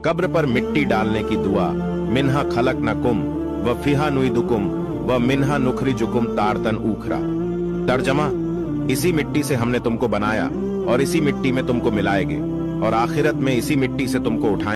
कब्र पर मिट्टी डालने की दुआ, मिन्हा खलकनाकुम व फिहा नुइदुकुम व मिन्हा नुखरिजुकुम तारतन उखरा। तर्जमा, इसी मिट्टी से हमने तुमको बनाया और इसी मिट्टी में तुमको मिलाएंगे और आखिरत में इसी मिट्टी से तुमको उठाएंगे।